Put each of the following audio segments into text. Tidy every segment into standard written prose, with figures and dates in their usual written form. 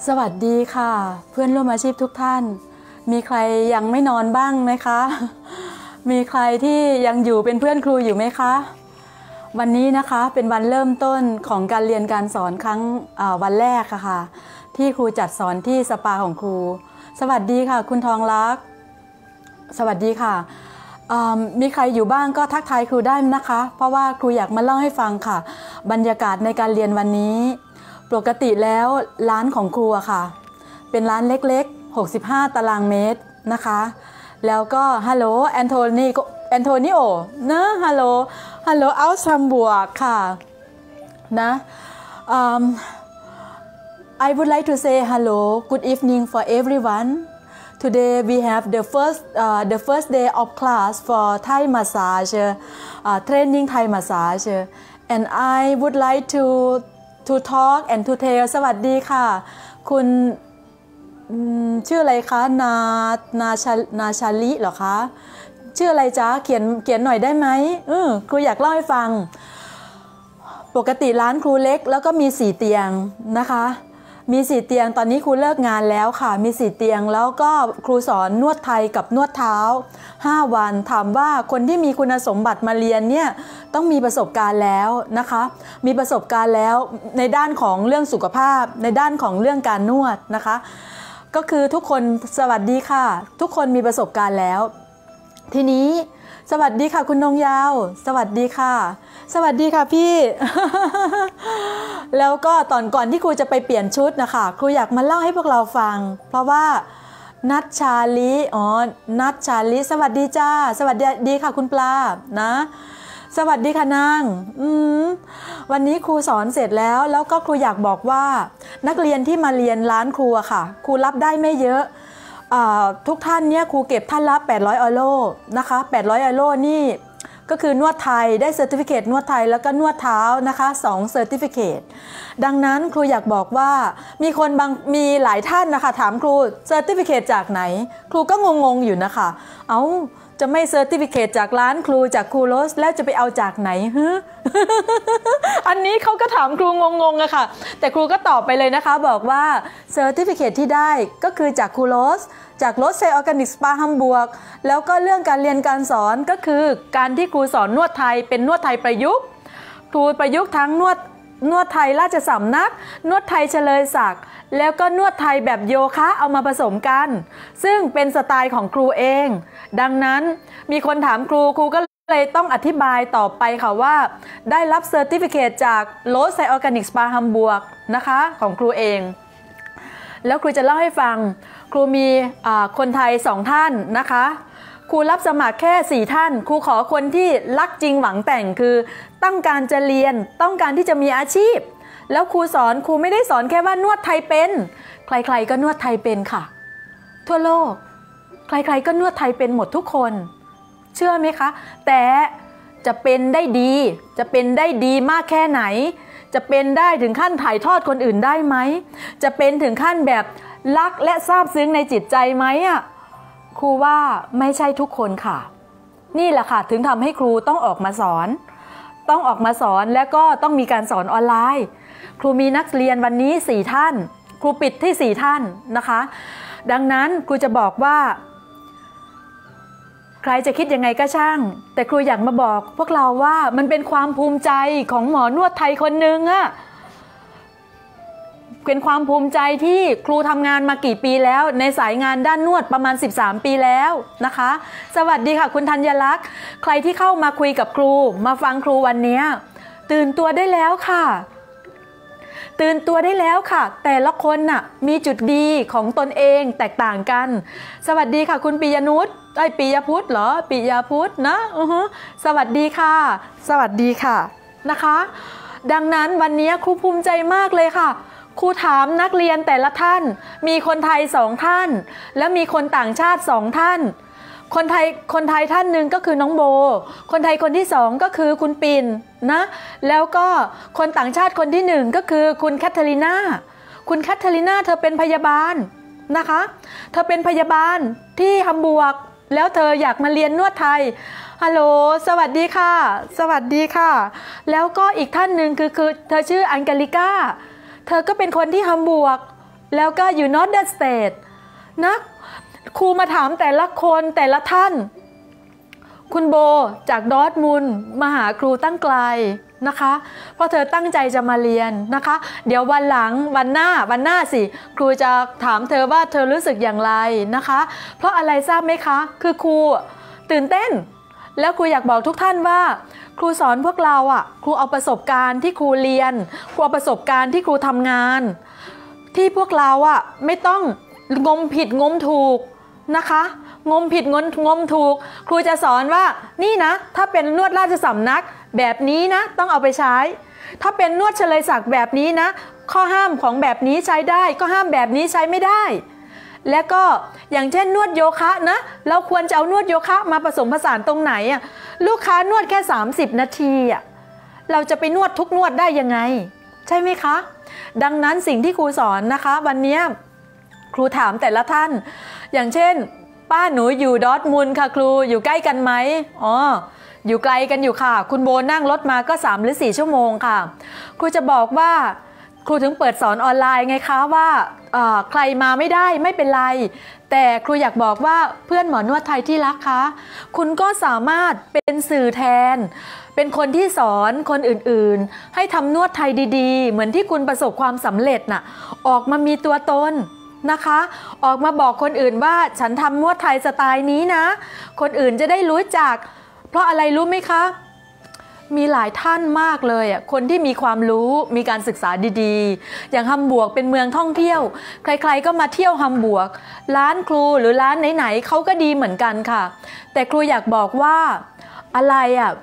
สวัสดีค่ะเพื่อนร่วมอาชีพทุกท่านมีใครยังไม่นอนบ้างไหมคะมีใครที่ยังอยู่เป็นเพื่อนครูอยู่ไหมคะวันนี้นะคะเป็นวันเริ่มต้นของการเรียนการสอนครั้งวันแรกค่ะที่ครูจัดสอนที่สปาของครูสวัสดีค่ะคุณทองรักสวัสดีค่ะมีใครอยู่บ้างก็ทักทายครูได้นะคะเพราะว่าครูอยากมาเล่าให้ฟังค่ะบรรยากาศในการเรียนวันนี้ปกติแล้วร้านของครูค่ะเป็นร้านเล็กๆ65ตารางเมตรนะคะแล้วก็ฮัลโหลแอนโทนิโอนะฮัลโหลอัลซัมบัวค่ะนะ I would like to say hello good evening for everyone today we have the first day of class for Thai massage training Thai massage and I would like to talk and to tell สวัสดีค่ะคุณชื่ออะไรคะนาชาลิเหรอคะชื่ออะไรจ๊ะเขียนหน่อยได้ไหมครูอยากเล่าให้ฟังปกติร้านครูเล็กแล้วก็มี4เตียงนะคะมี4เตียงตอนนี้ครูเลิกงานแล้วค่ะมี4เตียงแล้วก็ครูสอนนวดไทยกับนวดเท้า5วันถามว่าคนที่มีคุณสมบัติมาเรียนเนี่ยต้องมีประสบการณ์แล้วนะคะมีประสบการณ์แล้วในด้านของเรื่องสุขภาพในด้านของเรื่องการนวดนะคะก็คือทุกคนสวัสดีค่ะทุกคนมีประสบการณ์แล้วทีนี้สวัสดีค่ะคุณนงยาวสวัสดีค่ะสวัสดีค่ะพี่ แล้วก็ก่อนที่ครูจะไปเปลี่ยนชุดนะคะครูอยากมาเล่าให้พวกเราฟังเพราะว่านัทชาลินัทชาลิสวัสดีจ้าสวัสดีค่ะคุณปลานะสวัสดีค่ะนางวันนี้ครูสอนเสร็จแล้วก็ครูอยากบอกว่านักเรียนที่มาเรียนร้านครูอะค่ะครูรับได้ไม่เยอะทุกท่านเนี่ยครูเก็บท่านละ800 €นะคะ800 €นี่ก็คือนวดไทยได้เซอร์ติฟิเคตนวดไทยแล้วก็นวดเท้านะคะ2เซอร์ติฟิเคตดังนั้นครูอยากบอกว่ามีหลายท่านนะคะถามครูเซอร์ติฟิเคตจากไหนครูก็งงอยู่นะคะจะไม่เซอร์ติฟิเคตจากร้านครูจากครูโรสแล้วจะไปเอาจากไหนอันนี้เขาก็ถามครูงงอะค่ะแต่ครูก็ตอบไปเลยนะคะบอกว่าเซอร์ติฟิเคตที่ได้ก็คือจากครูโรสจากโรสเซออร์แกนิกสปาฮัมบูร์กแล้วก็เรื่องการเรียนการสอนก็คือการที่ครูสอนนวดไทยเป็นนวดไทยประยุกต์ครูประยุกต์ทั้งนวดไทยราชสำนักนวดไทยเฉลยศักดิ์แล้วก็นวดไทยแบบโยคะเอามาผสมกันซึ่งเป็นสไตล์ของครูเองดังนั้นมีคนถามครูก็เลยต้องอธิบายต่อไปค่ะว่าได้รับเซอร์ติฟิเคตจากโรสไซออร์แกนิกสปาฮัมบูร์กนะคะของครูเองแล้วครูจะเล่าให้ฟังครูมีคนไทย2ท่านนะคะครูรับสมัครแค่4ท่านครูขอคนที่รักจริงหวังแต่งคือต้องการจะเรียนต้องการที่จะมีอาชีพแล้วครูไม่ได้สอนแค่ว่านวดไทยเป็นใครๆก็นวดไทยเป็นค่ะทั่วโลกใครๆก็นวดไทยเป็นหมดทุกคนเชื่อไหมคะแต่จะเป็นได้ดีมากแค่ไหนจะเป็นได้ถึงขั้นถ่ายทอดคนอื่นได้ไหมจะเป็นถึงขั้นแบบรักและซาบซึ้งในจิตใจไหมครูว่าไม่ใช่ทุกคนค่ะนี่แหละค่ะถึงทำให้ครูต้องออกมาสอนแล้วก็ต้องมีการสอนออนไลน์ครูมีนักเรียนวันนี้4ท่านครูปิดที่4ท่านนะคะดังนั้นครูจะบอกว่าใครจะคิดยังไงก็ช่างแต่ครูอยากมาบอกพวกเราว่ามันเป็นความภูมิใจของหมอนวดไทยคนหนึ่งเป็นความภูมิใจที่ครูทำงานมากี่ปีแล้วในสายงานด้านนวดประมาณ13 ปีแล้วนะคะสวัสดีค่ะคุณธัญลักษณ์ใครที่เข้ามาคุยกับครูมาฟังครูวันนี้ตื่นตัวได้แล้วค่ะแต่ละคนมีจุดดีของตนเองแตกต่างกันสวัสดีค่ะคุณปิยพุทธเหรอปิยพุทธนะสวัสดีค่ะนะคะดังนั้นวันนี้ครูภูมิใจมากเลยค่ะครูถามนักเรียนแต่ละท่านมีคนไทย2ท่านและมีคนต่างชาติ2ท่านคนไทยท่านหนึ่งก็คือน้องโบคนไทยคนที่2ก็คือคุณปิ่นนะแล้วก็คนต่างชาติคนที่1ก็คือคุณแคทเธอรีนาเธอเป็นพยาบาลนะคะเธอเป็นพยาบาลที่ฮัมบูร์กแล้วเธออยากมาเรียนนวดไทยฮัลโหลสวัสดีค่ะแล้วก็อีกท่านหนึ่งคือเธอชื่ออังเกลิก้าเธอก็เป็นคนที่ฮัมบูร์กแล้วก็ United States นะครูมาถามแต่ละคนแต่ละท่านคุณโบจากดอร์ทมุนด์มาหาครูตั้งไกลนะคะเพราะเธอตั้งใจจะมาเรียนนะคะเดี๋ยววันหลังวันหน้าสิครูจะถามเธอว่าเธอรู้สึกอย่างไรนะคะเพราะอะไรทราบไหมคะคือครูตื่นเต้นแล้วครูอยากบอกทุกท่านว่าครูสอนพวกเราครูเอาประสบการณ์ที่ครูเรียนครูเอาประสบการณ์ที่ครูทำงานที่พวกเราไม่ต้องงมผิดงมถูกนะคะงมผิดงมถูกครูจะสอนว่านี่นะถ้าเป็นนวดราชสำนักแบบนี้นะต้องเอาไปใช้ถ้าเป็นนวดเฉลยศักดิ์แบบนี้นะข้อห้ามของแบบนี้ใช้ได้ข้อห้ามแบบนี้ใช้ไม่ได้และก็อย่างเช่นนวดโยคะนะเราควรจะเอานวดโยคะมาผสมผสานตรงไหนลูกค้านวดแค่30นาทีเราจะไปนวดทุกนวดได้ยังไงใช่ไหมคะดังนั้นสิ่งที่ครูสอนนะคะวันนี้ครูถามแต่ละท่านอย่างเช่นป้าหนูอยู่ดอร์ทมุนด์ค่ะครูอยู่ใกล้กันไหมอยู่ไกลกันอยู่ค่ะคุณโบนั่งรถมาก็3 หรือ 4 ชั่วโมงค่ะครูจะบอกว่าครูถึงเปิดสอนออนไลน์ไงคะว่าใครมาไม่ได้ไม่เป็นไรแต่ครูอยากบอกว่าเพื่อนหมอนวดไทยที่รักคะคุณก็สามารถเป็นสื่อแทนเป็นคนที่สอนคนอื่นๆให้ทำนวดไทยดีๆเหมือนที่คุณประสบความสำเร็จน่ะออกมามีตัวตนนะคะออกมาบอกคนอื่นว่าฉันทำนวดไทยสไตล์นี้นะคนอื่นจะได้รู้จักเพราะอะไรรู้ไหมคะมีหลายท่านมากเลยคนที่มีความรู้มีการศึกษาดีๆอย่างฮัมบวร์กเป็นเมืองท่องเที่ยวใครๆก็มาเที่ยวฮัมบวร์กร้านครูหรือร้านไหนๆเขาก็ดีเหมือนกันค่ะแต่ครูอยากบอกว่าอะไร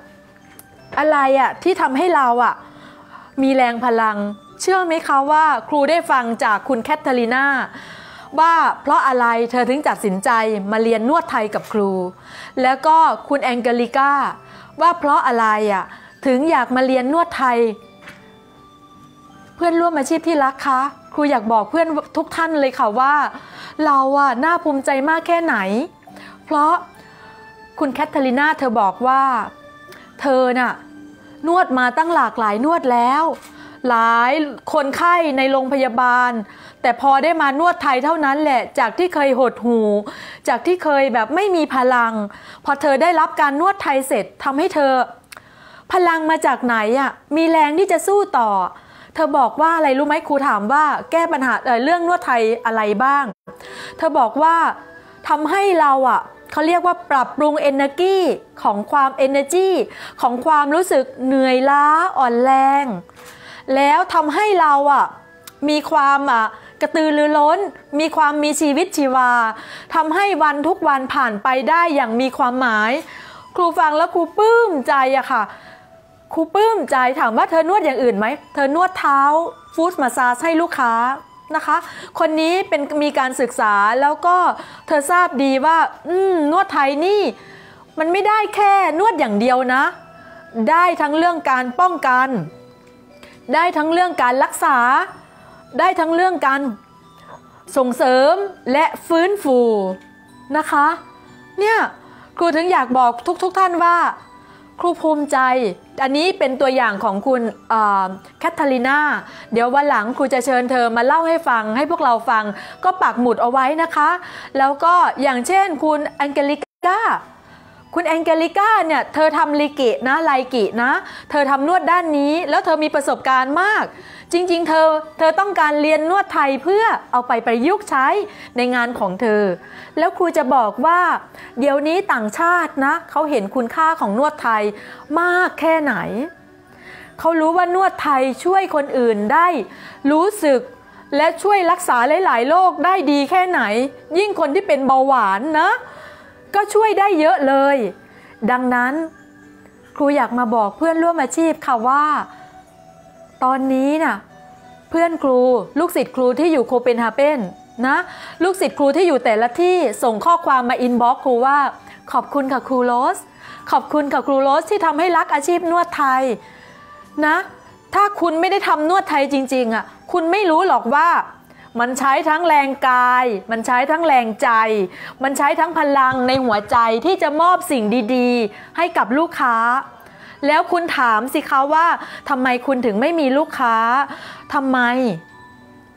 ที่ทำให้เรามีแรงพลังเชื่อไหมคะว่าครูได้ฟังจากคุณแคทเธอรีนาว่าเพราะอะไรเธอถึงตัดสินใจมาเรียนนวดไทยกับครูแล้วก็คุณแองเกลิก้าว่าเพราะอะไรถึงอยากมาเรียนนวดไทยเพื่อนร่วมอาชีพที่รักคะครูอยากบอกเพื่อนทุกท่านเลยค่ะว่าเราน่าภูมิใจมากแค่ไหนเพราะคุณแคทเธอรีนาเธอบอกว่าเธอน่ะนวดมาตั้งหลากหลายนวดแล้วหลายคนไข้ในโรงพยาบาลแต่พอได้มานวดไทยเท่านั้นแหละจากที่เคยหดหู่จากที่เคยแบบไม่มีพลังพอเธอได้รับการนวดไทยเสร็จทำให้เธอพลังมาจากไหนมีแรงที่จะสู้ต่อเธอบอกว่าอะไรรู้ไหมครูถามว่าแก้ปัญหาเรื่องนวดไทยอะไรบ้างเธอบอกว่าทำให้เราเขาเรียกว่าปรับปรุง energy ของความ energy ของความรู้สึกเหนื่อยล้าอ่อนแรงแล้วทำให้เรามีความกระตือรือร้นมีความมีชีวิตชีวาทำให้วันทุกวันผ่านไปได้อย่างมีความหมายครูฟังแล้วครูปลื้มใจค่ะครูปลื้มใจถามว่าเธอนวดอย่างอื่นไหมเธอนวดเท้าฟู้ดมาซาจให้ลูกค้านะคะคนนี้มีการศึกษาแล้วก็เธอทราบดีว่านวดไทยนี่มันไม่ได้แค่นวดอย่างเดียวนะได้ทั้งเรื่องการป้องกันได้ทั้งเรื่องการรักษาได้ทั้งเรื่องการส่งเสริมและฟื้นฟูนะคะเนี่ยครูถึงอยากบอกทุกท่านว่าครูภูมิใจอันนี้เป็นตัวอย่างของคุณแคทเธอรีนาเดี๋ยววันหลังครูจะเชิญเธอมาเล่าให้ฟังให้พวกเราฟังก็ปักหมุดเอาไว้นะคะแล้วก็อย่างเช่นคุณแองเกลิก้าคุณแองเกลิก้าเนี่ยเธอทำไลกินะเธอทำนวดด้านนี้แล้วเธอมีประสบการณ์มากจริงๆเธอต้องการเรียนนวดไทยเพื่อเอาไปประยุกต์ใช้ในงานของเธอแล้วครูจะบอกว่าเดี๋ยวนี้ต่างชาตินะเขาเห็นคุณค่าของนวดไทยมากแค่ไหนเขารู้ว่านวดไทยช่วยคนอื่นได้รู้สึกและช่วยรักษาหลายๆโรคได้ดีแค่ไหนยิ่งคนที่เป็นเบาหวานนะก็ช่วยได้เยอะเลยดังนั้นครูอยากมาบอกเพื่อนร่วมอาชีพค่ะว่าตอนนี้น่ะเพื่อนครูลูกศิษย์ครูที่อยู่โคเปนเฮเกนนะลูกศิษย์ครูที่อยู่แต่ละที่ส่งข้อความมาอินบ็อกซ์ครูว่าขอบคุณค่ะครูโรสขอบคุณค่ะครูโรสที่ทำให้รักอาชีพนวดไทยนะถ้าคุณไม่ได้ทำนวดไทยจริงๆคุณไม่รู้หรอกว่ามันใช้ทั้งแรงกายมันใช้ทั้งแรงใจมันใช้ทั้งพลังในหัวใจที่จะมอบสิ่งดีๆให้กับลูกค้าแล้วคุณถามสิคะว่าทำไมคุณถึงไม่มีลูกค้าทำไม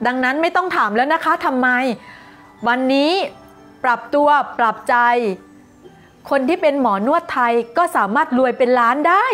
ดังนั้นไม่ต้องถามแล้วนะคะทำไมวันนี้ปรับตัวปรับใจคนที่เป็นหมอนวดไทยก็สามารถรวยเป็นล้านได้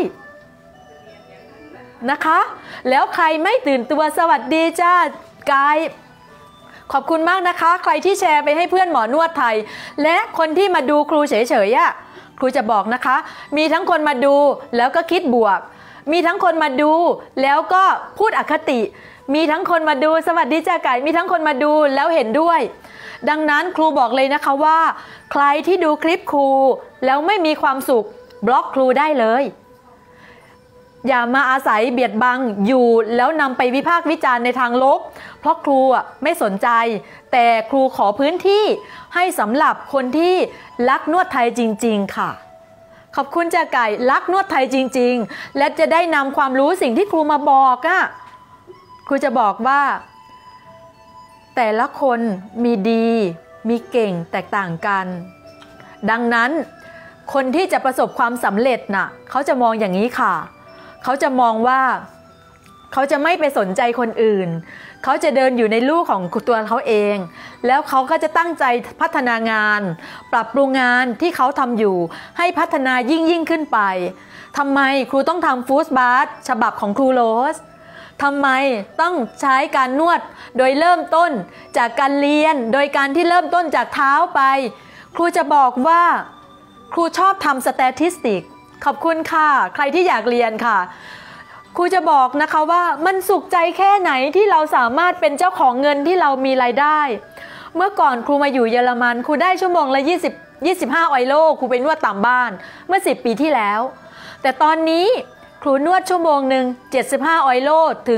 นะคะแล้วใครไม่ตื่นตัวสวัสดีจ้ากายขอบคุณมากนะคะใครที่แชร์ไปให้เพื่อนหมอนวดไทยและคนที่มาดูครูเฉยๆครูจะบอกนะคะมีทั้งคนมาดูแล้วก็คิดบวกมีทั้งคนมาดูแล้วก็พูดอคติมีทั้งคนมาดูสวัสดีจ้าไก่มีทั้งคนมาดูแล้วเห็นด้วยดังนั้นครูบอกเลยนะคะว่าใครที่ดูคลิปครูแล้วไม่มีความสุขบล็อกครูได้เลยอย่ามาอาศัยเบียดบังอยู่แล้วนำไปวิพากษ์วิจารณ์ในทางลบเพราะครูไม่สนใจแต่ครูขอพื้นที่ให้สำหรับคนที่รักนวดไทยจริงๆค่ะขอบคุณจ้าไก่รักนวดไทยจริงๆและจะได้นำความรู้สิ่งที่ครูมาบอกครูจะบอกว่าแต่ละคนมีดีมีเก่งแตกต่างกันดังนั้นคนที่จะประสบความสำเร็จเขาจะมองอย่างนี้ค่ะเขาจะมองว่าเขาจะไม่ไปสนใจคนอื่นเขาจะเดินอยู่ในลู่ของตัวเขาเองแล้วเขาก็จะตั้งใจพัฒนางานปรับปรุงงานที่เขาทำอยู่ให้พัฒนายิ่งขึ้นไปทำไมครูต้องทำฟู้ดบาร์ฉบับของครูโรสทำไมต้องใช้การนวดโดยเริ่มต้นจากการเรียนโดยการที่เริ่มต้นจากเท้าไปครูจะบอกว่าครูชอบทำสแตทิสติกขอบคุณค่ะใครที่อยากเรียนค่ะครูจะบอกนะคะว่ามันสุขใจแค่ไหนที่เราสามารถเป็นเจ้าของเงินที่เรามีรายได้เมื่อก่อนครูมาอยู่เยอรมันครูได้ชั่วโมงละ25 €ครูไปนวดตามบ้านเมื่อ10 ปีที่แล้วแต่ตอนนี้ครูนวดชั่วโมงหนึ่ง75 €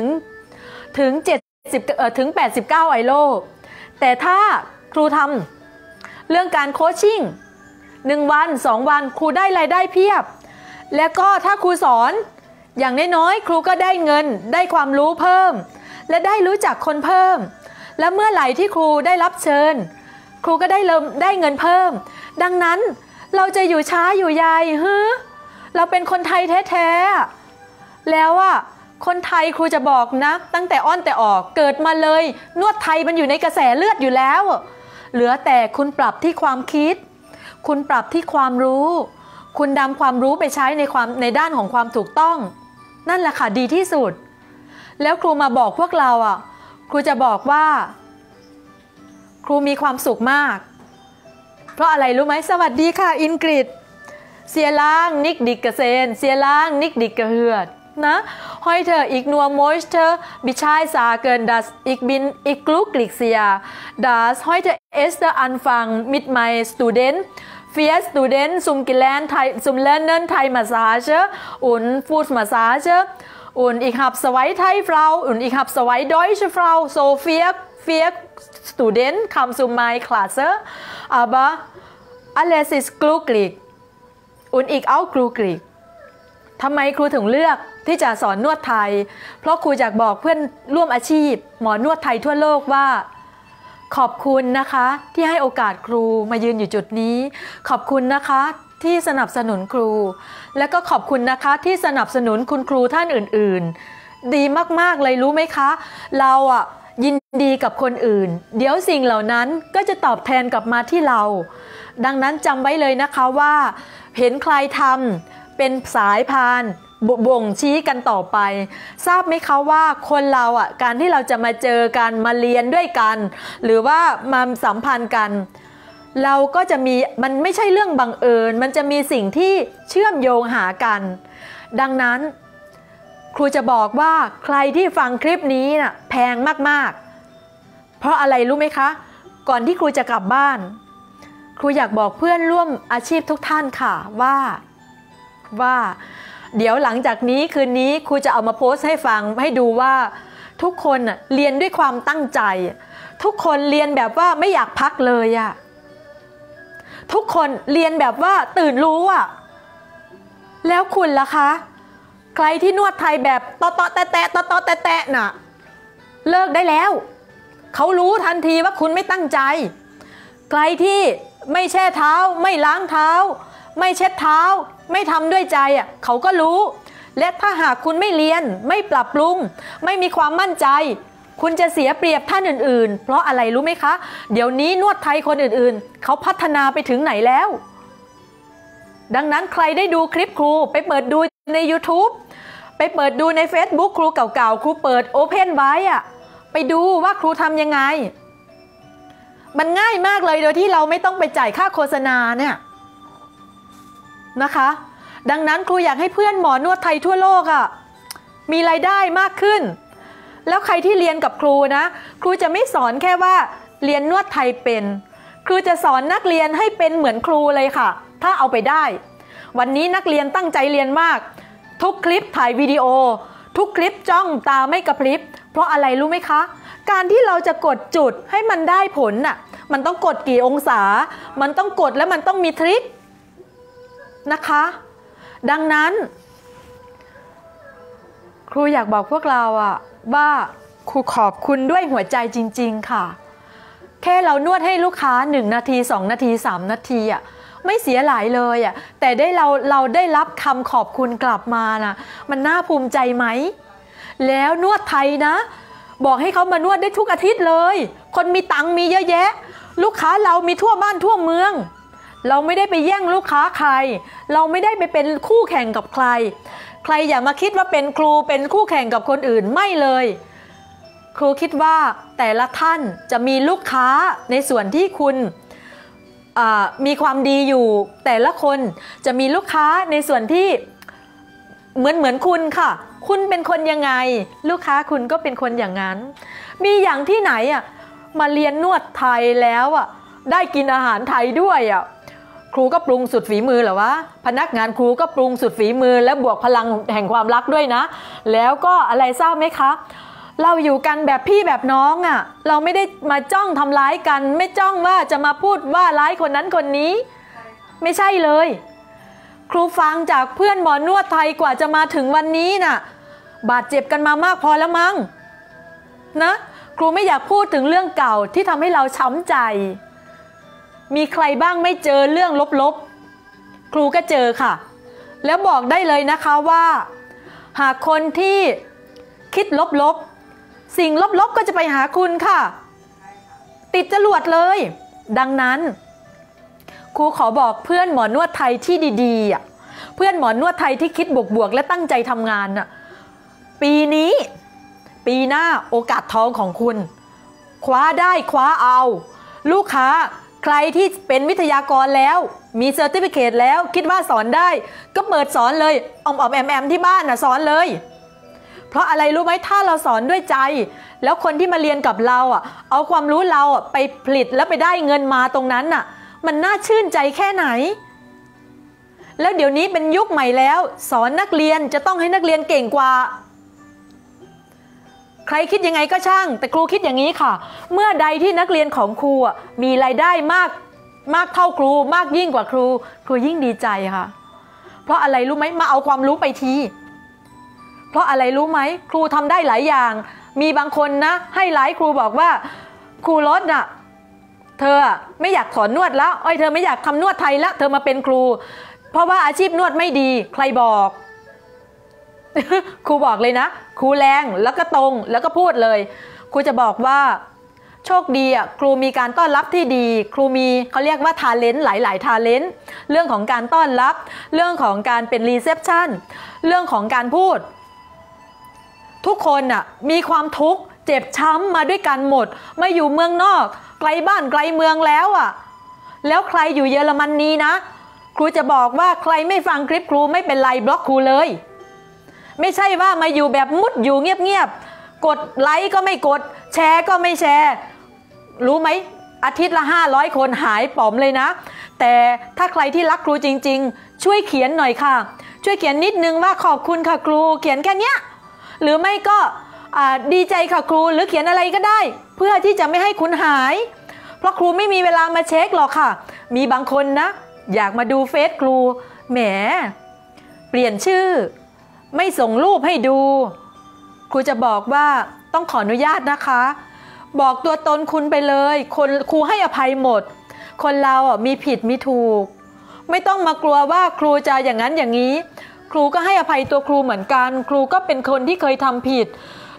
ถึง89 €แต่ถ้าครูทำเรื่องการโคชชิ่ง1 วัน 2 วันครูได้รายได้เพียบแล้วก็ถ้าครูสอนอย่างน้อยๆครูก็ได้เงินได้ความรู้เพิ่มและได้รู้จักคนเพิ่มและเมื่อไหร่ที่ครูได้รับเชิญครูก็ได้เงินเพิ่มดังนั้นเราจะอยู่ช้าอยู่ใยเราเป็นคนไทยแท้ๆแล้วคนไทยครูจะบอกนะตั้งแต่อ้อนแต่ออกเกิดมาเลยนวดไทยมันอยู่ในกระแสเลือดอยู่แล้วเหลือแต่คุณปรับที่ความคิดคุณปรับที่ความรู้คุณนำความรู้ไปใช้ในด้านของความถูกต้องนั่นแหละค่ะดีที่สุดแล้วครูมาบอกพวกเราครูจะบอกว่าครูมีความสุขมากเพราะอะไรรู้ไหมสวัสดีค่ะอินกริดเสียล่างนิกดิกกระเซนเสียล่างนิกดิกกระเหือดนะheute ich nur möchte Bescheid sagen dass ich bin ich glücklich dass heute erste Anfang mit meinen Studenten 4 Studenten zum Lernen Thai Massage und Fußmassage und ich habe 2 Thai Frau und ich habe 2 deutsche Frau so 4 Studenten kommen zu meiner Klasse aber alles ist glücklich und ich auch glücklich ทำไมครูถึงเลือกที่จะสอนนวดไทยเพราะครูอยากบอกเพื่อนร่วมอาชีพหมอนวดไทยทั่วโลกว่าขอบคุณนะคะที่ให้โอกาสครูมายืนอยู่จุดนี้ขอบคุณนะคะที่สนับสนุนครูและก็ขอบคุณนะคะที่สนับสนุนคุณครูท่านอื่นๆดีมากๆเลยรู้ไหมคะเรายินดีกับคนอื่นเดี๋ยวสิ่งเหล่านั้นก็จะตอบแทนกลับมาที่เราดังนั้นจำไว้เลยนะคะว่าเห็นใครทำเป็นสายพานบ่งชี้กันต่อไปทราบไหมคะว่าคนเราการที่เราจะมาเจอกันมาเรียนด้วยกันหรือว่ามาสัมพันธ์กันเราก็จะมีมันไม่ใช่เรื่องบังเอิญมันจะมีสิ่งที่เชื่อมโยงหากันดังนั้นครูจะบอกว่าใครที่ฟังคลิปนี้แพงมากๆเพราะอะไรรู้ไหมคะก่อนที่ครูจะกลับบ้านครูอยากบอกเพื่อนร่วมอาชีพทุกท่านค่ะว่าเดี๋ยวหลังจากนี้คืนนี้ครูจะเอามาโพสต์ให้ฟังให้ดูว่าทุกคนเรียนด้วยความตั้งใจทุกคนเรียนแบบว่าไม่อยากพักเลยทุกคนเรียนแบบว่าตื่นรู้แล้วคุณล่ะคะใครที่นวดไทยแบบตอแตะแตะน่ะเลิกได้แล้วเขารู้ทันทีว่าคุณไม่ตั้งใจใครที่ไม่แช่เท้าไม่ล้างเท้าไม่เช็ดเท้าไม่ทำด้วยใจเขาก็รู้และถ้าหากคุณไม่เรียนไม่ปรับปรุงไม่มีความมั่นใจคุณจะเสียเปรียบท่านอื่นๆเพราะอะไรรู้ไหมคะเดี๋ยวนี้นวดไทยคนอื่นๆเขาพัฒนาไปถึงไหนแล้วดังนั้นใครได้ดูคลิปครูไปเปิดดูใน YouTube ไปเปิดดูใน Facebook ครูเก่าๆครูเปิด Open ไว้อะไปดูว่าครูทำยังไงมันง่ายมากเลยโดยที่เราไม่ต้องไปจ่ายค่าโฆษณาเนี่ยนะคะดังนั้นครูอยากให้เพื่อนหมอนวดไทยทั่วโลกอ่ะมีรายได้มากขึ้นแล้วใครที่เรียนกับครูนะครูจะไม่สอนแค่ว่าเรียนนวดไทยเป็นครูจะสอนนักเรียนให้เป็นเหมือนครูเลยค่ะถ้าเอาไปได้วันนี้นักเรียนตั้งใจเรียนมากทุกคลิปถ่ายวิดีโอทุกคลิปจ้องตาไม่กระพริบเพราะอะไรรู้ไหมคะการที่เราจะกดจุดให้มันได้ผลน่ะมันต้องกดกี่องศามันต้องกดแล้วมันต้องมีทริคนะคะดังนั้นครูอยากบอกพวกเราอะว่าครูขอบคุณด้วยหัวใจจริงๆค่ะแค่เรานวดให้ลูกค้า1 นาที2 นาที3 นาทีอะไม่เสียหลายเลยอะแต่เราได้รับคำขอบคุณกลับมานะมันน่าภูมิใจไหมแล้วนวดไทยนะบอกให้เขามานวดได้ทุกอาทิตย์เลยคนมีตังค์มีเยอะแยะลูกค้าเรามีทั่วบ้านทั่วเมืองเราไม่ได้ไปแย่งลูกค้าใครเราไม่ได้ไปเป็นคู่แข่งกับใครใครอย่ามาคิดว่าเป็นครูเป็นคู่แข่งกับคนอื่นไม่เลยครูคิดว่าแต่ละท่านจะมีลูกค้าในส่วนที่คุณมีความดีอยู่แต่ละคนจะมีลูกค้าในส่วนที่เหมือนคุณค่ะคุณเป็นคนยังไงลูกค้าคุณก็เป็นคนอย่างนั้นมีอย่างที่ไหนมาเรียนนวดไทยแล้วได้กินอาหารไทยด้วยครูก็ปรุงสุดฝีมือเหรอวะพนักงานครูก็ปรุงสุดฝีมือและบวกพลังแห่งความรักด้วยนะแล้วก็อะไรทราบไหมคะเราอยู่กันแบบพี่แบบน้องเราไม่ได้มาจ้องทำร้ายกันไม่จ้องว่าจะมาพูดว่าร้ายคนนั้นคนนี้ไม่ใช่เลยครูฟังจากเพื่อนหมอนวดไทยกว่าจะมาถึงวันนี้น่ะบาดเจ็บกันมามากพอแล้วมั้งนะครูไม่อยากพูดถึงเรื่องเก่าที่ทำให้เราช้ำใจมีใครบ้างไม่เจอเรื่องลบๆครูก็เจอค่ะแล้วบอกได้เลยนะคะว่าหากคนที่คิดลบๆสิ่งลบๆก็จะไปหาคุณค่ะติดจรวดเลยดังนั้นครูขอบอกเพื่อนหมอนวดไทยที่ดีๆเพื่อนหมอนวดไทยที่คิดบวกๆและตั้งใจทำงานปีนี้ปีหน้าโอกาสทองของคุณคว้าได้คว้าเอาลูกค้าใครที่เป็นวิทยากรแล้วมีเซอร์ติฟิเคตแล้วคิดว่าสอนได้ก็เปิดสอนเลยออมแอมที่บ้านสอนเลยเพราะอะไรรู้ไหมถ้าเราสอนด้วยใจแล้วคนที่มาเรียนกับเราเอาความรู้เราไปผลิตแล้วไปได้เงินมาตรงนั้นมันน่าชื่นใจแค่ไหนแล้วเดี๋ยวนี้เป็นยุคใหม่แล้วสอนนักเรียนจะต้องให้นักเรียนเก่งกว่าใครคิดยังไงก็ช่างแต่ครูคิดอย่างนี้ค่ะเมื่อใดที่นักเรียนของครูมีรายได้มากเท่าครูมากยิ่งกว่าครูยิ่งดีใจค่ะเพราะอะไรรู้ไหมมาเอาความรู้ไปทีเพราะอะไรรู้ไหมครูทำได้หลายอย่างมีบางคนนะให้หลายครูบอกว่าครูรถเธอไม่อยากสอนนวดแล้วเธอไม่อยากทำนวดไทยแล้วเธอมาเป็นครูเพราะว่าอาชีพนวดไม่ดีใครบอก ครูบอกเลยนะครูแรงแล้วก็ตรงแล้วก็พูดเลยครูจะบอกว่าโชคดีครูมีการต้อนรับที่ดีครูมีเขาเรียกว่าทาเลนต์หลายๆทาเลนต์เรื่องของการต้อนรับเรื่องของการเป็นรีเซพชันเรื่องของการพูดทุกคนมีความทุกข์เจ็บช้ำมาด้วยกันหมดมาอยู่เมืองนอกไกลบ้านไกลเมืองแล้วแล้วใครอยู่เยอรมนีนะครูจะบอกว่าใครไม่ฟังคลิปครูไม่เป็นไรบล็อกครูเลยไม่ใช่ว่ามาอยู่แบบมุดอยู่เงียบๆกดไลค์ก็ไม่กดแชร์ก็ไม่แชร์รู้ไหมอาทิตย์ละ500 คนหายป๋อมเลยนะแต่ถ้าใครที่รักครูจริงๆช่วยเขียนหน่อยค่ะช่วยเขียนนิดนึงว่าขอบคุณค่ะครูเขียนแค่เนี้ยหรือไม่ก็ดีใจค่ะครูหรือเขียนอะไรก็ได้เพื่อที่จะไม่ให้คุณหายเพราะครูไม่มีเวลามาเช็คหรอกค่ะมีบางคนนะอยากมาดูเฟซครูแหมเปลี่ยนชื่อไม่ส่งรูปให้ดูครูจะบอกว่าต้องขออนุญาตนะคะบอกตัวตนคุณไปเลยครูให้อภัยหมดคนเรามีผิดมีถูกไม่ต้องมากลัวว่าครูจะอย่างนั้นอย่างนี้ครูก็ให้อภัยตัวครูเหมือนกันครูก็เป็นคนที่เคยทำผิด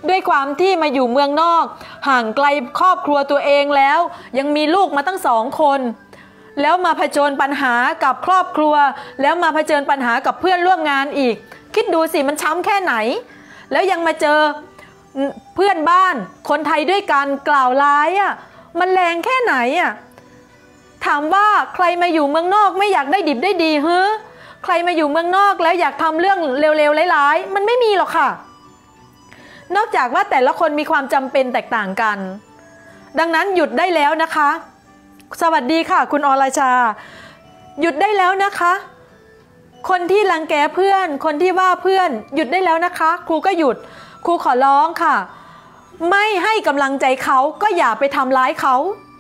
ด้วยความที่มาอยู่เมืองนอกห่างไกลครอบครัวตัวเองแล้วยังมีลูกมาตั้ง2 คนแล้วมาเผชิญปัญหากับครอบครัวแล้วมาเผชิญปัญหากับเพื่อนร่วมงานอีกคิดดูสิมันช้ำแค่ไหนแล้วยังมาเจอเพื่อนบ้านคนไทยด้วยกันกล่าวร้ายอ่ะมันแรงแค่ไหนอ่ะถามว่าใครมาอยู่เมืองนอกไม่อยากได้ดิบได้ดีเฮ้อใครมาอยู่เมืองนอกแล้วอยากทำเรื่องเร็วๆร้ายๆมันไม่มีหรอกค่ะนอกจากว่าแต่ละคนมีความจำเป็นแตกต่างกันดังนั้นหยุดได้แล้วนะคะสวัสดีค่ะคุณอรชาหยุดได้แล้วนะคะคนที่รังแกเพื่อนคนที่ว่าเพื่อนหยุดได้แล้วนะคะครูก็หยุดครูขอร้องค่ะไม่ให้กำลังใจเขาก็อย่าไปทำร้ายเขา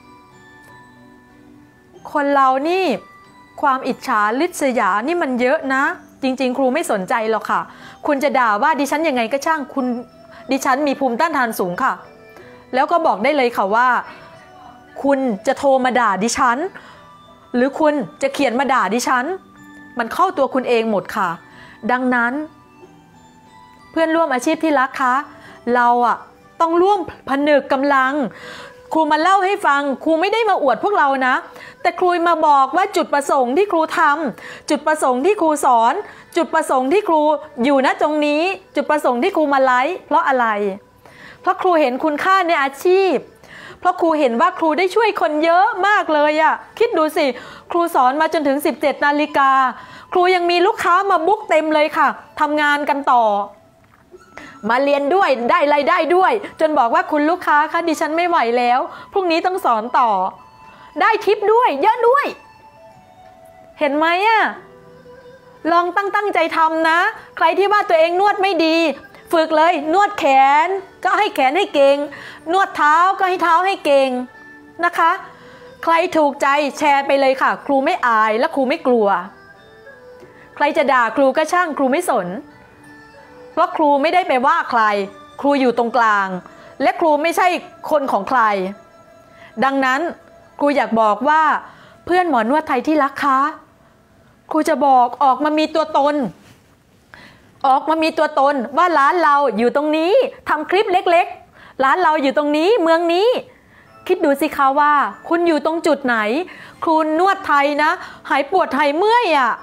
คนเรานี่ความอิจฉาริษยานี่มันเยอะนะจริงๆครูไม่สนใจหรอกค่ะคุณจะด่าว่าดิฉันยังไงก็ช่างคุณดิฉันมีภูมิต้านทานสูงค่ะแล้วก็บอกได้เลยค่ะว่าคุณจะโทรมาด่าดิฉันหรือคุณจะเขียนมาด่าดิฉันมันเข้าตัวคุณเองหมดค่ะดังนั้นเพื่อนร่วมอาชีพที่รักคะเราอะต้องร่วมผนึกกำลังครูมาเล่าให้ฟังครูไม่ได้มาอวดพวกเรานะแต่ครูมาบอกว่าจุดประสงค์ที่ครูทำจุดประสงค์ที่ครูสอนจุดประสงค์ที่ครูอยู่ณตรงนี้จุดประสงค์ที่ครูมาไลฟ์เพราะอะไรเพราะครูเห็นคุณค่าในอาชีพเพราะครูเห็นว่าครูได้ช่วยคนเยอะมากเลยอะคิดดูสิครูสอนมาจนถึง 17 นาฬิกาครูยังมีลูกค้ามาบุ๊กเต็มเลยค่ะทำงานกันต่อมาเรียนด้วยได้รายได้ด้วยจนบอกว่าคุณลูกค้าคะดิฉันไม่ไหวแล้วพรุ่งนี้ต้องสอนต่อได้ทิปด้วยเยอะด้วยเห็นไหมอะลองตั้งใจทำนะใครที่ว่าตัวเองนวดไม่ดีฝึกเลยนวดแขนก็ให้แขนให้เก่งนวดเท้าก็ให้เท้าให้เก่งนะคะใครถูกใจแชร์ไปเลยค่ะครูไม่อายและครูไม่กลัวใครจะด่าครูก็ช่างครูไม่สนเพราะครูไม่ได้ไปว่าใครครูอยู่ตรงกลางและครูไม่ใช่คนของใครดังนั้นครูอยากบอกว่าเพื่อนหมอนวดไทยที่รักคะครูจะบอกออกมามีตัวตนออกมามีตัวตนว่าร้านเราอยู่ตรงนี้ทำคลิปเล็กๆร้านเราอยู่ตรงนี้เมืองนี้คิดดูสิคะว่าคุณอยู่ตรงจุดไหนครูนวดไทยนะหายปวดหายเมื่อยอ่ะ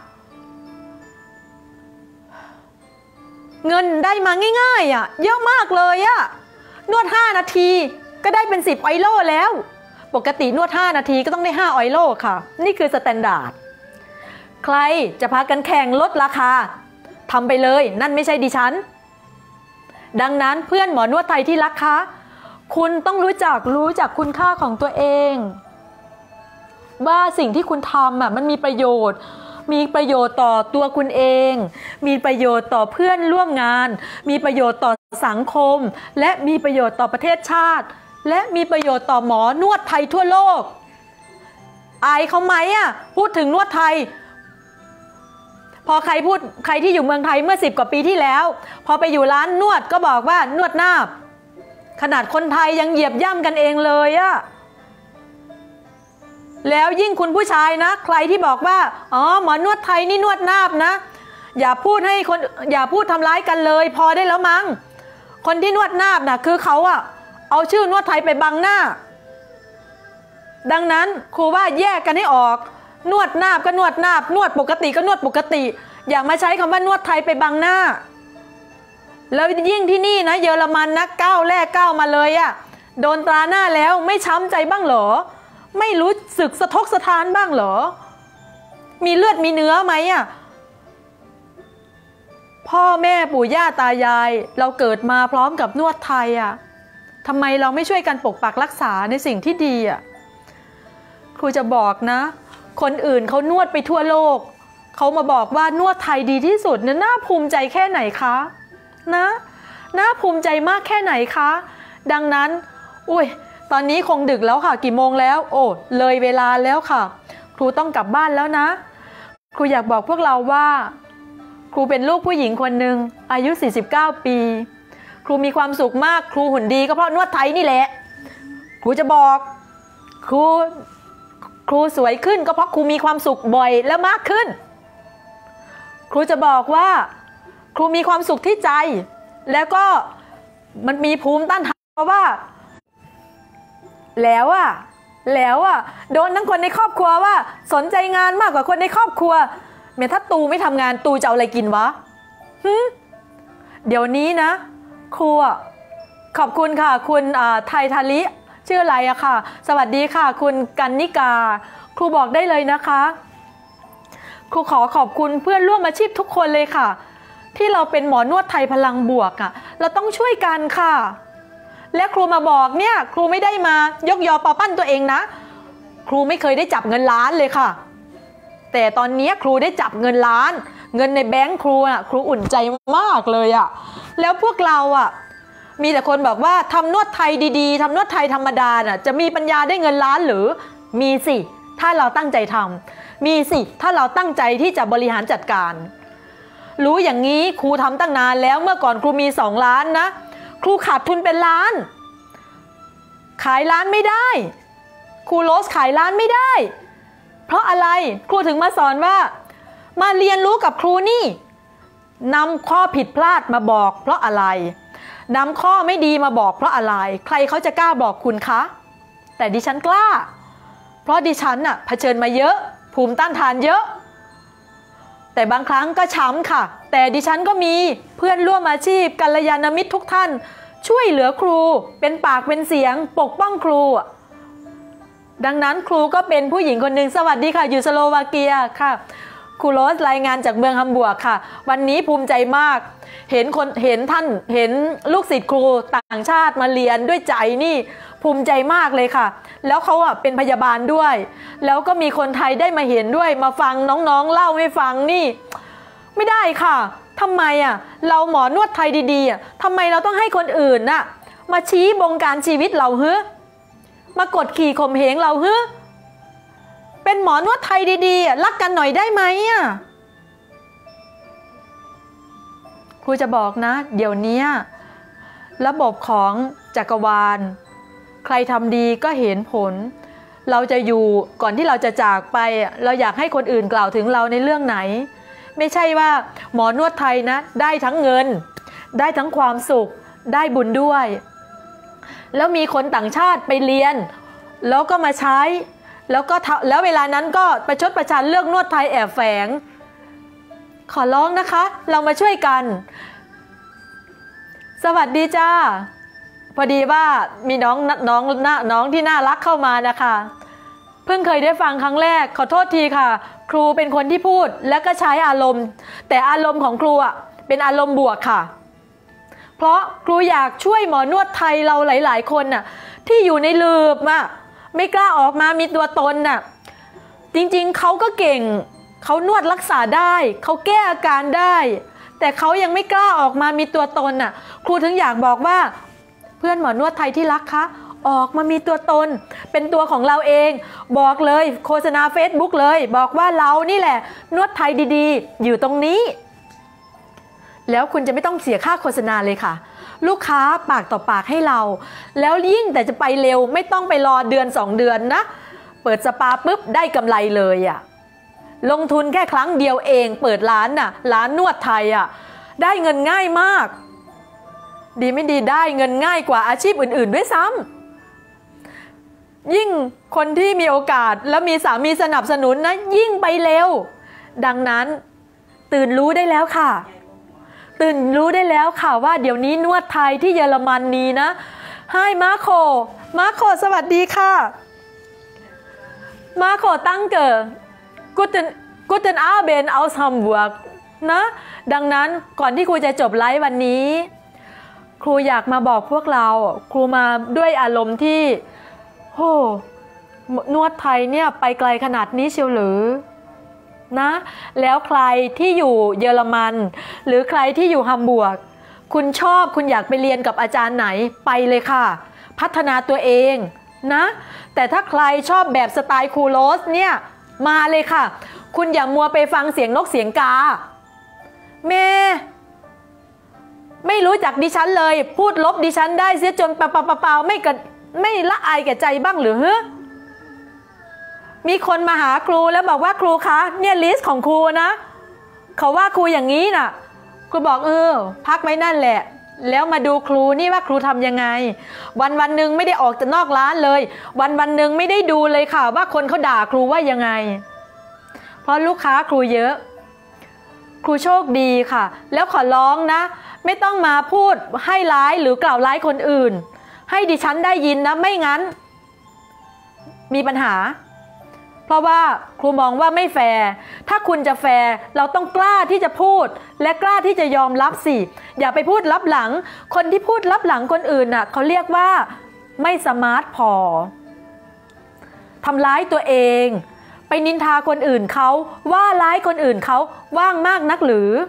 เงินได้มาง่ายๆอ่ะเยอะมากเลยอ่ะนวด5 นาทีก็ได้เป็น10 ออยโลแล้วปกตินวด5 นาทีก็ต้องได้5 ออยโลค่ะนี่คือสแตนดาร์ดใครจะพากันแข่งลดราคาทำไปเลยนั่นไม่ใช่ดิฉันดังนั้นเพื่อนหมอนวดไทยที่รักคะคุณต้องรู้จักคุณค่าของตัวเองว่าสิ่งที่คุณทำอ่ะมันมีประโยชน์ต่อตัวคุณเองมีประโยชน์ต่อเพื่อนร่วมงานมีประโยชน์ต่อสังคมและมีประโยชน์ต่อประเทศชาติและมีประโยชน์ต่อหมอนวดไทยทั่วโลกอายเขาไหมอ่ะพูดถึงนวดไทยพอใครที่อยู่เมืองไทยเมื่อ10 กว่าปีที่แล้วพอไปอยู่ร้านนวดก็บอกว่านวดนาบขนาดคนไทยยังเหยียบย่ำกันเองเลยอะแล้วยิ่งคุณผู้ชายนะใครที่บอกว่าอ๋อหมอนวดไทยนี่นวดนาบนะอย่าพูดทำร้ายกันเลยพอได้แล้วมั้งคนที่นวดนาบนะคือเขาอะเอาชื่อนวดไทยไปบังหน้าดังนั้นครูว่าแยกกันให้ออกนวดนาบก็นวดนาบนวดปกติก็นวดปกติอย่ามาใช้คำว่านวดไทยไปบังหน้าแล้วยิ่งที่นี่นะเยอรมันนะก้าวแรกก้าวมาเลยอะโดนตราหน้าแล้วไม่ช้ำใจบ้างเหรอไม่รู้สึกสะทกสะท้านบ้างเหรอมีเลือดมีเนื้อไหมอะพ่อแม่ปู่ย่าตายายเราเกิดมาพร้อมกับนวดไทยอะทำไมเราไม่ช่วยกันปกปักรักษาในสิ่งที่ดีอะครูจะบอกนะคนอื่นเขานวดไปทั่วโลกเขามาบอกว่านวดไทยดีที่สุดเนี่ยน่าภูมิใจแค่ไหนคะนะน่าภูมิใจมากแค่ไหนคะดังนั้นอุ้ยตอนนี้คงดึกแล้วค่ะกี่โมงแล้วโอ้เลยเวลาแล้วค่ะครูต้องกลับบ้านแล้วนะครูอยากบอกพวกเราว่าครูเป็นลูกผู้หญิงคนหนึ่งอายุ49 ปีครูมีความสุขมากครูหุ่นดีก็เพราะนวดไทยนี่แหละครูจะบอกครูสวยขึ้นก็เพราะครูมีความสุขบ่อยและมากขึ้นครูจะบอกว่าครูมีความสุขที่ใจแล้วก็มันมีภูมิต้านทานเพราะว่าแล้วโดนทั้งคนในครอบครัวว่าสนใจงานมากกว่าคนในครอบครัวแม้ถ้าตูไม่ทำงานตูจะเอาอะไรกินวะเดี๋ยวนี้นะครูขอบคุณค่ะคุณไทยทาลิชื่ออะไรอะค่ะสวัสดีค่ะคุณกันนิกาครูบอกได้เลยนะคะครูขอบคุณเพื่อนร่วมอาชีพทุกคนเลยค่ะที่เราเป็นหมอนวดไทยพลังบวกอะเราต้องช่วยกันค่ะและครูมาบอกเนี่ยครูไม่ได้มายกยอปอปั้นตัวเองนะครูไม่เคยได้จับเงินล้านเลยค่ะแต่ตอนนี้ครูได้จับเงินล้านเงินในแบงค์ครูอะครูอุ่นใจมากเลยอะแล้วพวกเราอะมีแต่คนบอกว่าทำนวดไทยดีๆทำนวดไทยธรรมดาน่ะจะมีปัญญาได้เงินล้านหรือมีสิถ้าเราตั้งใจทำมีสิถ้าเราตั้งใจที่จะบริหารจัดการรู้อย่างนี้ครูทำตั้งนานแล้วเมื่อก่อนครูมี2 ล้านนะครูขาดทุนเป็นล้านขายล้านไม่ได้ครูโรสขายล้านไม่ได้เพราะอะไรครูถึงมาสอนว่ามาเรียนรู้กับครูนี่นำข้อผิดพลาดมาบอกเพราะอะไรนำข้อไม่ดีมาบอกเพราะอะไรใครเขาจะกล้าบอกคุณคะแต่ดิฉันกล้าเพราะดิฉันน่ะเผชิญมาเยอะภูมิต้านทานเยอะแต่บางครั้งก็ช้ำค่ะแต่ดิฉันก็มีเพื่อนร่วมอาชีพกัลยาณมิตรทุกท่านช่วยเหลือครูเป็นปากเป็นเสียงปกป้องครูดังนั้นครูก็เป็นผู้หญิงคนหนึ่งสวัสดีค่ะอยู่สโลวาเกียค่ะครูโรสรายงานจากเมืองฮัมบูร์กค่ะวันนี้ภูมิใจมากเห็นลูกศิษย์ครูต่างชาติมาเรียนด้วยใจนี่ภูมิใจมากเลยค่ะแล้วเขาเป็นพยาบาลด้วยแล้วก็มีคนไทยได้มาเห็นด้วยมาฟังน้องๆเล่าให้ฟังนี่ไม่ได้ค่ะทำไมเราหมอนวดไทยดีๆทำไมเราต้องให้คนอื่นมาชี้บงการชีวิตเรามากดขี่ข่มเหงเราเป็นหมอนวดไทยดีๆรักกันหน่อยได้ไหมครูจะบอกนะเดี๋ยวนี้ระบบของจักรวาลใครทำดีก็เห็นผลเราจะอยู่ก่อนที่เราจะจากไปเราอยากให้คนอื่นกล่าวถึงเราในเรื่องไหนไม่ใช่ว่าหมอนวดไทยนะได้ทั้งเงินได้ทั้งความสุขได้บุญด้วยแล้วมีคนต่างชาติไปเรียนแล้วก็มาใช้แล้วเวลานั้นก็ประชดประชันเรื่องนวดไทยแอบแฝงขอร้องนะคะเรามาช่วยกันสวัสดีจ้าพอดีว่ามีน้องที่น่ารักเข้ามานะคะเพิ่งเคยได้ฟังครั้งแรกขอโทษทีค่ะครูเป็นคนที่พูดและก็ใช้อารมณ์แต่อารมณ์ของครูเป็นอารมณ์บวกค่ะเพราะครูอยากช่วยหมอนวดไทยเราหลายๆคนที่อยู่ในลืบไม่กล้าออกมามีตัวตนจริงๆเขาก็เก่งเขานวดรักษาได้เขาแก้อาการได้แต่เขายังไม่กล้าออกมามีตัวตนครูถึงอยากบอกว่าเพื่อนหมอนวดไทยที่รักคะออกมามีตัวตนเป็นตัวของเราเองบอกเลยโฆษณา Facebook เลยบอกว่าเรานี่แหละนวดไทยดีๆอยู่ตรงนี้แล้วคุณจะไม่ต้องเสียค่าโฆษณาเลยค่ะลูกค้าปากต่อปากให้เราแล้วยิ่งแต่จะไปเร็วไม่ต้องไปรอเดือน2 เดือนนะเปิดสปาปุ๊บได้กำไรเลยลงทุนแค่ครั้งเดียวเองเปิดร้านร้านนวดไทยได้เงินง่ายมากดีไม่ดีได้เงินง่ายกว่าอาชีพอื่นๆด้วยซ้ำยิ่งคนที่มีโอกาสแล้วมีสามีสนับสนุนนะยิ่งไปเร็วดังนั้นตื่นรู้ได้แล้วค่ะตื่นรู้ได้แล้วค่ะว่าเดี๋ยวนี้นวดไทยที่เยอรมนีนะให้มาโคสวัสดีค่ะมาโคตั้งเกิดGuten Abend aus Hamburg นะดังนั้นก่อนที่ครูจะจบไลฟ์วันนี้ครูอยากมาบอกพวกเราครูมาด้วยอารมณ์ที่นวดไทยเนี่ยไปไกลขนาดนี้เชียวหรือนะแล้วใครที่อยู่เยอรมันหรือใครที่อยู่ฮัมบูร์กคุณชอบคุณอยากไปเรียนกับอาจารย์ไหนไปเลยค่ะพัฒนาตัวเองนะแต่ถ้าใครชอบแบบสไตล์ครูโรสเนี่ยมาเลยค่ะคุณอย่ามัวไปฟังเสียงนกเสียงกาไม่รู้จักดิฉันเลยพูดลบดิฉันได้เสียจนเปล่าไม่ละอายแก่ใจบ้างหรือมีคนมาหาครูแล้วบอกว่าครูคะเนี่ยลิสต์ของครูนะเขาว่าครูอย่างนี้น่ะครูบอกพักไว้นั่นแหละแล้วมาดูครูนี่ว่าครูทำยังไงวันหนึ่งไม่ได้ออกจากนอกร้านเลยวันหนึ่งไม่ได้ดูเลยค่ะว่าคนเขาด่าครูว่ายังไงเพราะลูกค้าครูเยอะครูโชคดีค่ะแล้วขอร้องนะไม่ต้องมาพูดให้ร้ายหรือกล่าวร้ายคนอื่นให้ดิฉันได้ยินนะไม่งั้นมีปัญหาเพราะว่าครูมองว่าไม่แฟร์ถ้าคุณจะแฟร์เราต้องกล้าที่จะพูดและกล้าที่จะยอมรับสิอย่าไปพูดลับหลังคนที่พูดลับหลังคนอื่นน่ะเขาเรียกว่าไม่สมาร์ทพอทำร้ายตัวเองไปนินทาคนอื่นเขาว่าร้ายคนอื่นเขาว่างมากนักหรือ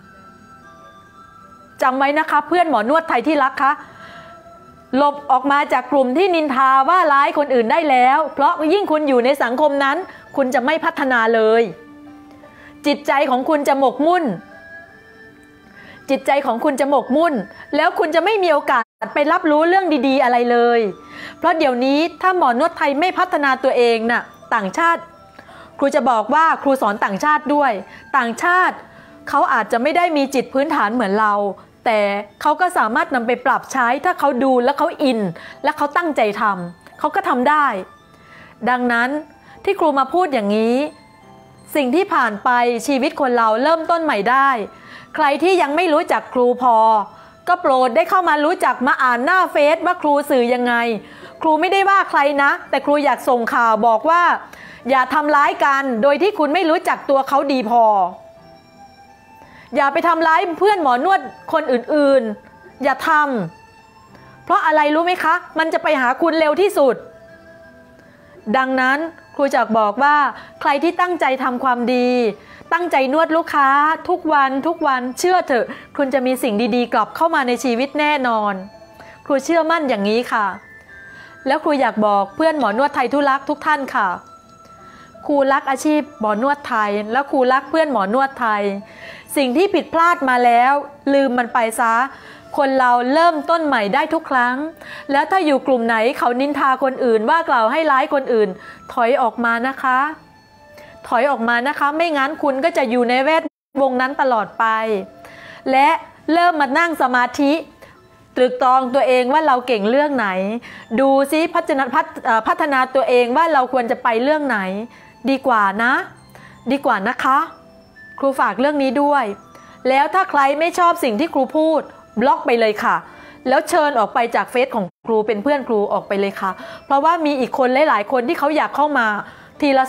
จำไว้นะคะเพื่อนหมอนวดไทยที่รักคะหลบออกมาจากกลุ่มที่นินทาว่าร้ายคนอื่นได้แล้วเพราะยิ่งคุณอยู่ในสังคมนั้นคุณจะไม่พัฒนาเลยจิตใจของคุณจะหมกมุ่นจิตใจของคุณจะหมกมุ่นแล้วคุณจะไม่มีโอกาสไปรับรู้เรื่องดีๆอะไรเลยเพราะเดี๋ยวนี้ถ้าหมอนวดไทยไม่พัฒนาตัวเองน่ะต่างชาติครูจะบอกว่าครูสอนต่างชาติด้วยต่างชาติเขาอาจจะไม่ได้มีจิตพื้นฐานเหมือนเราแต่เขาก็สามารถนำไปปรับใช้ถ้าเขาดูแล้วเขาอินและเขาตั้งใจทำเขาก็ทำได้ดังนั้นที่ครูมาพูดอย่างนี้สิ่งที่ผ่านไปชีวิตคนเราเริ่มต้นใหม่ได้ใครที่ยังไม่รู้จักครูพอก็โปรดได้เข้ามารู้จักมาอ่านหน้าเฟซว่าครูสื่อยังไงครูไม่ได้ว่าใครนะแต่ครูอยากส่งข่าวบอกว่าอย่าทำร้ายกันโดยที่คุณไม่รู้จักตัวเขาดีพออย่าไปทำร้ายเพื่อนหมอนวดคนอื่นๆอย่าทำเพราะอะไรรู้ไหมคะมันจะไปหาคุณเร็วที่สุดดังนั้นครูจะบอกว่าใครที่ตั้งใจทำความดีตั้งใจนวดลูกค้าทุกวันเชื่อเถอะคุณจะมีสิ่งดีๆกลับเข้ามาในชีวิตแน่นอนครูเชื่อมั่นอย่างนี้ค่ะแล้วครูอยากบอกเพื่อนหมอนวดไทยทุรักทุกท่านค่ะครูรักอาชีพหมอนวดไทยและครูรักเพื่อนหมอนวดไทยสิ่งที่ผิดพลาดมาแล้วลืมมันไปซะคนเราเริ่มต้นใหม่ได้ทุกครั้งแล้วถ้าอยู่กลุ่มไหนเขานินทาคนอื่นว่ากล่าวให้ร้ายคนอื่นถอยออกมานะคะถอยออกมานะคะไม่งั้นคุณก็จะอยู่ในแวดวงนั้นตลอดไปและเริ่มมานั่งสมาธิตรึกตรองตัวเองว่าเราเก่งเรื่องไหนดูซิพัฒนาตัวเองว่าเราควรจะไปเรื่องไหนดีกว่านะคะครูฝากเรื่องนี้ด้วยแล้วถ้าใครไม่ชอบสิ่งที่ครูพูดบล็อกไปเลยค่ะแล้วเชิญออกไปจากเฟซของครูเป็นเพื่อนครูออกไปเลยค่ะเพราะว่ามีอีกคนหลายๆคนที่เขาอยากเข้ามาทีละ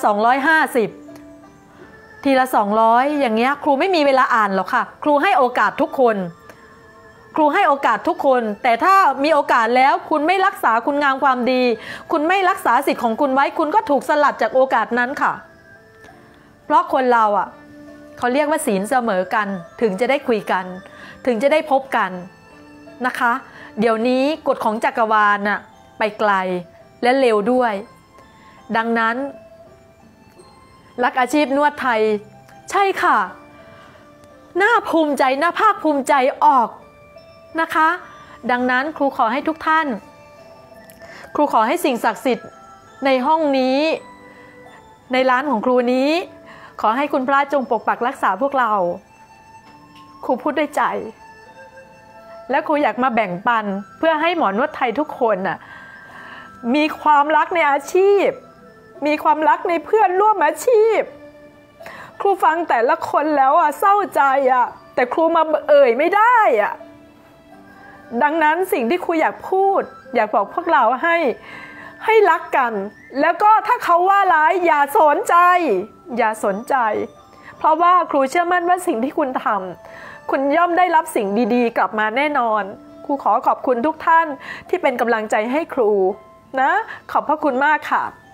250ทีละ200อย่างเงี้ยครูไม่มีเวลาอ่านหรอกค่ะครูให้โอกาสทุกคนครูให้โอกาสทุกคนแต่ถ้ามีโอกาสแล้วคุณไม่รักษาคุณงามความดีคุณไม่รักษาสิทธิ์ของคุณไว้คุณก็ถูกสลัดจากโอกาสนั้นค่ะเพราะคนเราอ่ะเขาเรียกว่าศีลเสมอกันถึงจะได้คุยกันถึงจะได้พบกันนะคะเดี๋ยวนี้กฎของจักรวาลน่ะไปไกลและเร็วด้วยดังนั้นรักอาชีพนวดไทยใช่ค่ะน่าภูมิใจน่าภาคภูมิใจออกนะคะดังนั้นครูขอให้ทุกท่านครูขอให้สิ่งศักดิ์สิทธิ์ในห้องนี้ในร้านของครูนี้ขอให้คุณพระจงปกปักรักษาพวกเราครูพูดด้วยใจและครูอยากมาแบ่งปันเพื่อให้หมอนวดไทยทุกคนน่ะมีความรักในอาชีพมีความรักในเพื่อนร่วมอาชีพครูฟังแต่ละคนแล้วเศร้าใจแต่ครูมาเอ่ยไม่ได้ดังนั้นสิ่งที่ครูอยากพูดอยากบอกพวกเราให้รักกันแล้วก็ถ้าเขาว่าร้ายอย่าสนใจเพราะว่าครูเชื่อมั่นว่าสิ่งที่คุณทำคุณย่อมได้รับสิ่งดีๆกลับมาแน่นอนครูขอขอบคุณทุกท่านที่เป็นกำลังใจให้ครูนะขอบพระคุณมากค่ะ